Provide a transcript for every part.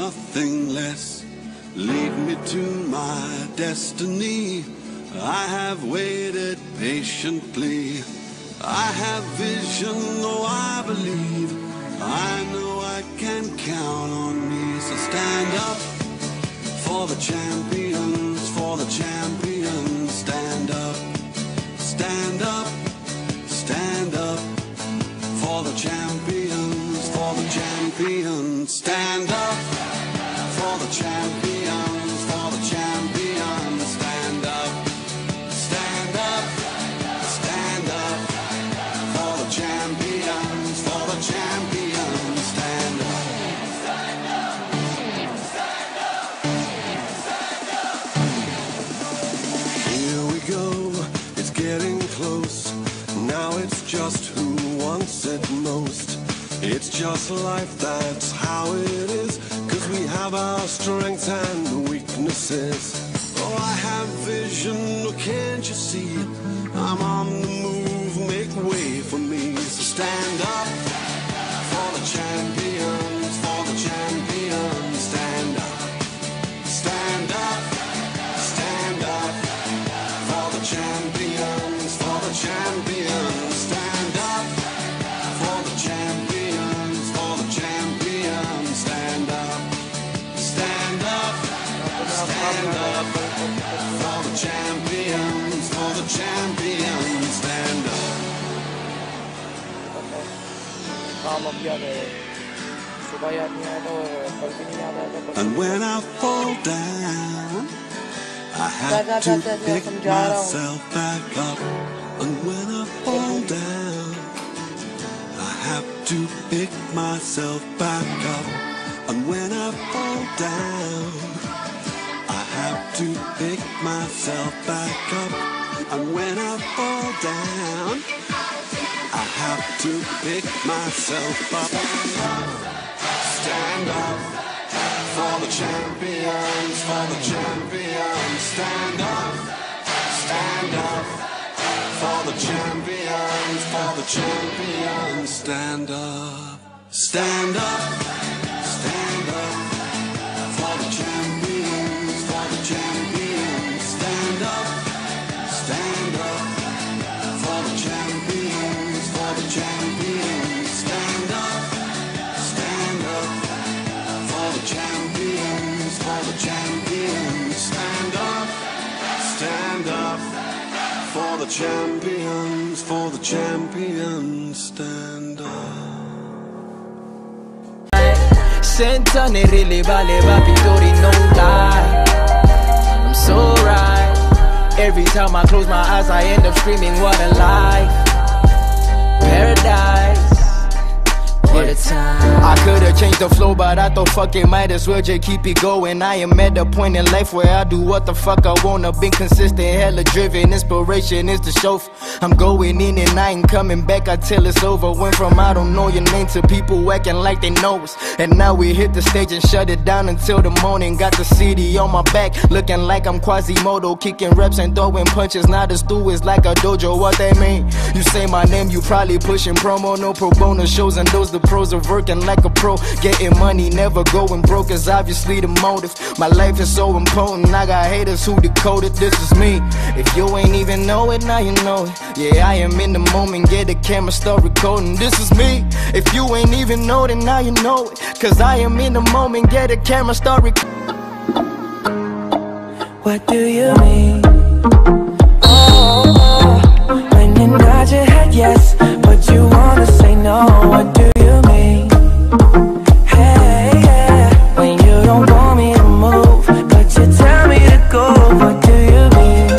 nothing less. Lead me to my destiny. I have waited patiently. I have vision, though I believe. I know I can count on me. So stand up for the champions, for the champions. Stand up, stand up, stand up for the champions, for the champions. Stand up for the champions, for the champions. Stand up, stand up, stand up for the champions, for the champions. Stand up, stand up, stand up, stand up. Here we go, it's getting close. Now it's just who wants it most. It's just life, that's how it is. 'Cause we have our strengths and weaknesses. Oh, I have vision, oh, can't you see? I'm on the move, make way for me. So stand up for the champions, for the champions. Stand up, stand up, stand up for the champions, for the champions. Stand up for the champions, for the champions. Stand up, stand up, stand up for the champions, for the champions. Stand up. And when I fall down, I have to pick myself back up. And when I fall down, I have to pick myself back up. And when I fall down, I have to pick myself back up. And when I fall down, I have to pick myself up. Stand up for the champions, for the champions. Stand up, stand up for the champions, for the champions. Stand up, stand up, stand up for the champions, for the champions. Stand up, stand up for the champions, for the champions. Stand up, stand up for the champions, for the champions. Stand up, stand up for the champions, for the champions. Stand up. Sentane really vale papitori no lie. I'm so right. Every time I close my eyes I end up screaming what a life. Paradise. What a time. I could've changed the flow, but I thought fuck it, might as well just keep it going. I am at the point in life where I do what the fuck I wanna. Been consistent, hella driven, inspiration is the chauffeur. I'm going in and I ain't coming back until it's over. Went from I don't know your name to people acting like they know us. And now we hit the stage and shut it down until the morning. Got the CD on my back, looking like I'm Quasimodo. Kicking reps and throwing punches, now the stew is like a dojo. What they mean? You say my name, you probably pushing promo. No pro bono shows and those the pros are working like a pro. Getting money, never going broke is obviously the motive. My life is so important, I got haters who decode it. This is me. If you ain't even know it, now you know it. Yeah, I am in the moment, get the camera, start recording. This is me. If you ain't even know it, now you know it. 'Cause I am in the moment, get the camera, start recording. What do you mean? Oh, when you nod your head yes, but you wanna say no. What do you mean? Hey, yeah, when you don't want me to move, but you tell me to go. What do you mean?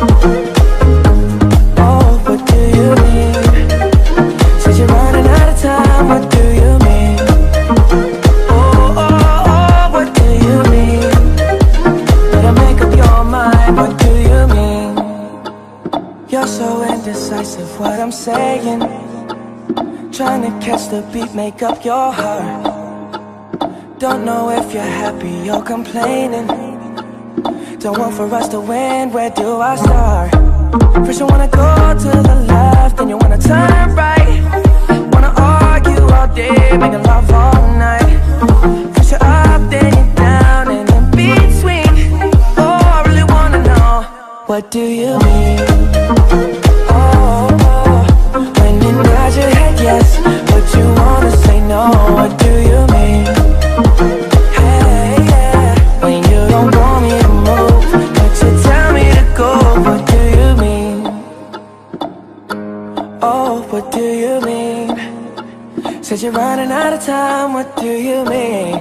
Oh, what do you mean? Said you're running out of time. What do you mean? Oh, oh, oh, what do you mean? Better make up your mind. What do you mean? You're so indecisive, what I'm saying. Trying to catch the beat, make up your heart. Don't know if you're happy or complaining. Don't want for us to win, where do I start? First you wanna go to the left, then you wanna turn right. Wanna argue all day, making love all night. First you're up, then you what do you mean? Oh, when you nod your head yes, but you wanna say no, what do you mean? Hey, yeah, when you don't want me to move, but you tell me to go, what do you mean? Oh, what do you mean? Said you're running out of time, what do you mean?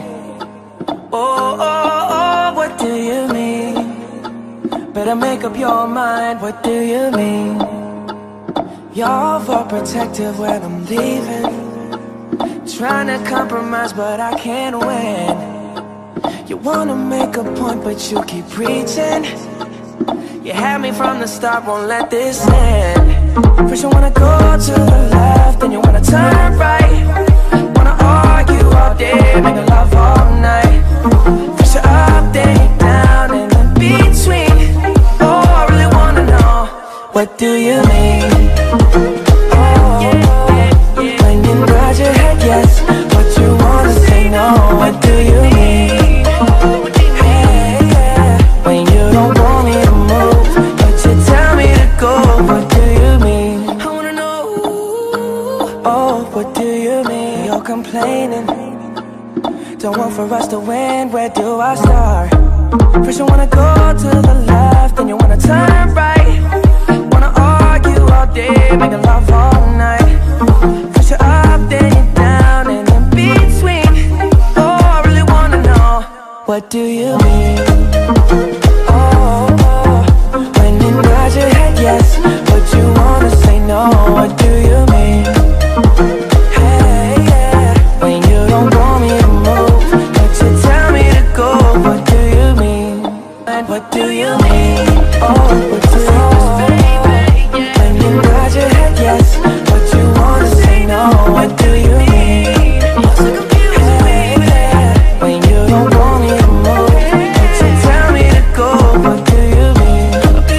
Oh, what do you mean? Better make up your mind, what do you mean? You're overprotective when I'm leaving, trying to compromise but I can't win. You wanna make a point but you keep preaching. You had me from the start, won't let this end. First you wanna go to the left, then you wanna turn right. Wanna argue all day, make love all night. First you're up, then you're down, and in between. Oh, I really wanna know, what do you mean? Oh, when you nod your head yes, but you wanna say no, what do you mean? Hey, yeah, when you don't want me to move, but you tell me to go, what do you mean? I wanna know, oh, what do you mean? You're complaining, don't want for us to win, where do I start? First you wanna go to the left, then you wanna turn right. Wanna argue all day, make love all night. First you're up, then you're down, and in between. Oh, I really wanna know, what do you mean? Oh, when you nod your head yes, but you wanna say no, what do you mean? Hey, yeah, when you don't want me to move, but you tell me to go, what do you mean? And what do you mean? Oh, what do you mean? When you nod your head yes, but you wanna say no, what do you mean? Hey, yeah, when you don't want me to move, but you tell me to go, what do you mean?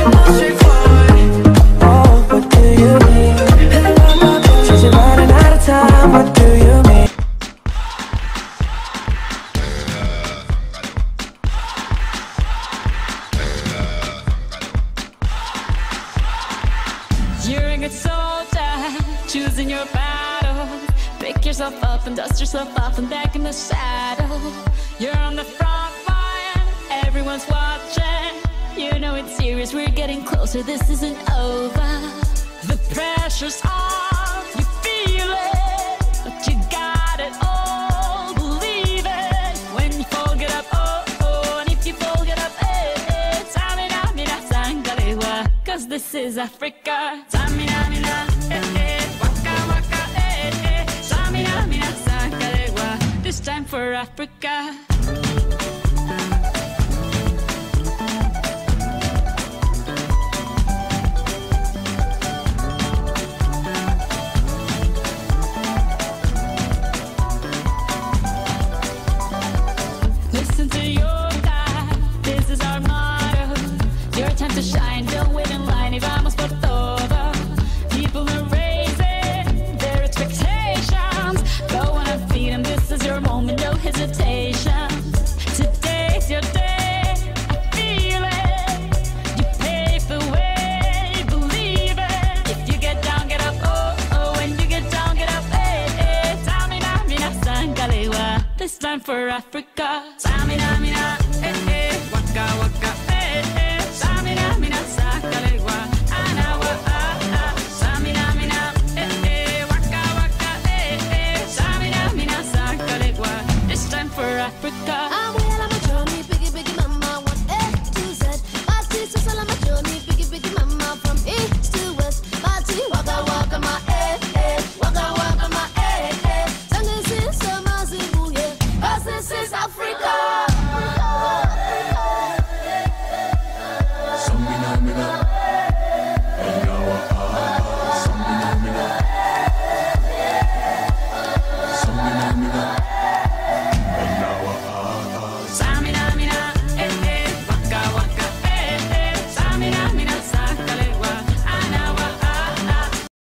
Oh, what do you mean? Since you're running out of time, what do you mean? You're a good soldier, choosing your battle. Pick yourself up and dust yourself off and back in the saddle. You're on the front line, everyone's watching. You know it's serious, we're getting closer, this isn't over. The pressure's on, you feel it, but you got it all, believe it. When you fall, get up, oh, oh, and if you fall, get up, eh, eh. Tamina, mina, sangalewa, cause this is Africa. Tamina, mina, eh, eh, waka, waka, eh, eh. Tamina, mina, sangalewa, this time for Africa. Listen to your God, this is our motto. Your time to shine, don't wait in line, y vamos por todo. People are raising their expectations. Go on and feed them, this is your moment, no hesitation. Today's your day, I feel it. You pave the way, believe it. If you get down, get up, oh, oh. When you get down, get up, eh, eh. Tamina, mina, sangalewa, this time for Africa. Tamina, mina, eh, eh. Waka, waka, eh, eh. Tamina, mina, sangalewa, anawa, ah, ah. Tamina, mina, eh, eh. Waka, waka, eh, eh. Tamina, mina, sangalewa, this time for Africa.